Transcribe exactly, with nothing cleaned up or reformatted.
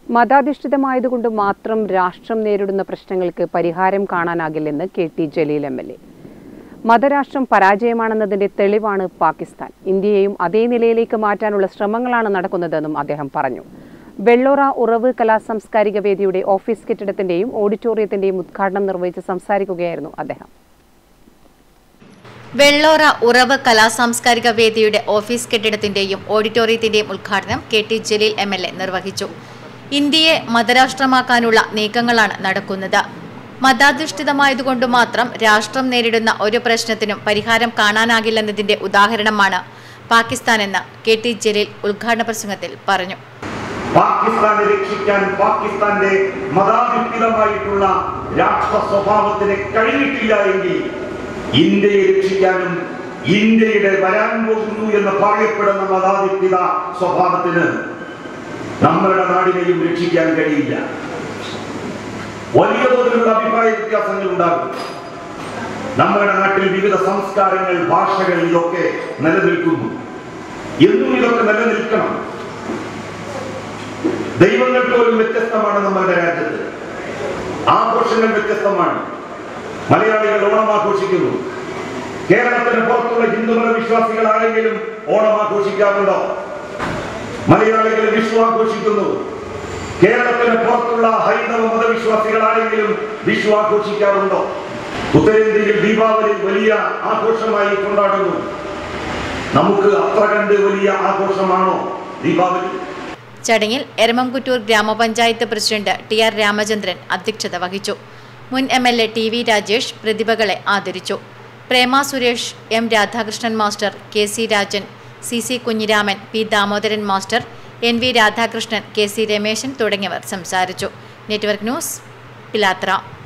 മതാധിഷ്ഠിതമായതുകൊണ്ട് മാത്രം രാഷ്ട്രം നേരിടുന്ന പ്രശ്നങ്ങൾക്ക് പരിഹാരം കാണാനാകില്ലെന്ന് K T Jaleel M L A. മതരാഷ്ട്രം പരാജയമാണെന്നതിന്റെ തെളിവാണ് പാകിസ്ഥാൻ. ഇന്ത്യയെയും അതേ നിലയിലേക്ക് മാറ്റാനുള്ള ശ്രമങ്ങളാണ് നടക്കുന്നതെന്നും അദ്ദേഹം പറഞ്ഞു. വെള്ളോറ ഉറവ് കലാ സാംസ്കാരിക വേദിയുടെ ഓഫീസ് കെട്ടിടത്തിന്റെയും ഓഡിറ്റോറിയത്തിന്റെയും ഉദ്ഘാടനം നിർവഹിച്ച് സംസാരിക്കുകയായിരുന്നു അദ്ദേഹം. വെള്ളോറ ഉറവ് കലാ സാംസ്കാരിക വേദിയുടെ ഓഫീസ് കെട്ടിടത്തിന്റെയും ഓഡിറ്റോറിയത്തിന്റെയും ഉദ്ഘാടനം K T Jaleel M L A നിർവഹിച്ചു. ഇന്ത്യയെ മതരാഷ്ട്രമാക്കാനുള്ള നീക്കങ്ങളാണ് നടക്കുന്നത്. മതാധിഷ്ഠിതമായതുകൊണ്ട് മാത്രം രാഷ്ട്രം നേരിടുന്ന ഒരു പ്രശ്നത്തിനും പരിഹാരം കാണാനാകില്ലെന്നതിന്റെ ഉദാഹരണമാണ് പാകിസ്ഥാൻ എന്ന് കെ ടി ജലീൽ ഉദ്ഘാടന പ്രസംഗത്തിൽ പറഞ്ഞു. പാകിസ്ഥാനെ രക്ഷിക്കാൻ പാകിസ്ഥാന്റെ മതാധിഷ്ഠിതമായിട്ടുള്ള രാഷ്ട്ര സ്വഭാവത്തിന് കഴിഞ്ഞിട്ടില്ല എങ്കിൽ ഇന്ത്യയെ രക്ഷിക്കാനും ഇന്ത്യയുടെ വരാൻ പോകുന്നു എന്ന് പറയപ്പെടുന്ന മതാധിഷ്ഠിത സ്വഭാവത്തിന് നമ്മളുടെ നാടിനെയും രക്ഷിക്കാൻ കഴിയില്ല. വലിയ തോതിലുള്ള അഭിപ്രായ വ്യത്യാസങ്ങൾ ഉണ്ടാകും. നമ്മുടെ നാട്ടിൽ വിവിധ സംസ്കാരങ്ങൾ, ഭാഷകൾ ഇതൊക്കെ നിലനിൽക്കുന്നു. എന്നും ഇതൊക്കെ നിലനിൽക്കണം. ദൈവങ്ങൾ പോലും വ്യത്യസ്തമാണ് നമ്മളുടെ രാജ്യത്ത്. ആഘോഷങ്ങൾ വ്യത്യസ്തമാണ്. മലയാളികൾ ഓണം ആഘോഷിക്കുന്നു. കേരളത്തിന് പുറത്തുള്ള ഹിന്ദുമത വിശ്വാസികൾ ആരെങ്കിലും ഓണം ആഘോഷിക്കാറുണ്ടോ? മലയാളികൾ വിഷു ആഘോഷിക്കുന്നു. കേരളത്തിന് പുറത്തുള്ള ഹൈന്ദവ മതവിശ്വാസികൾ ആരെങ്കിലും വിഷു ആഘോഷിക്കാറുണ്ടോ? ഉത്തരേന്ത്യയിൽ ദീപാവലി വലിയ ആഘോഷമായി കൊണ്ടാടുന്നു. നമുക്ക് അത്ര കണ്ട് വലിയ ആഘോഷമാണോ ദീപാവലി? ചടങ്ങിൽ എരമംകുറ്റൂർ ഗ്രാമപഞ്ചായത്ത് പ്രസിഡന്റ് ടി ആർ രാമചന്ദ്രൻ അധ്യക്ഷത വഹിച്ചു. മുൻ M L A T V Rajesh പ്രതിഭകളെ ആദരിച്ചു. Prema Suresh, M Radhakrishnan master, K C Rajan, C C Kunhiraman, P Damodaran master, N V Radhakrishnan, K C Rameshan തുടങ്ങിയവർ സംസാരിച്ചു. നെറ്റ്വർക്ക് ന്യൂസ്, പിലാത്ര.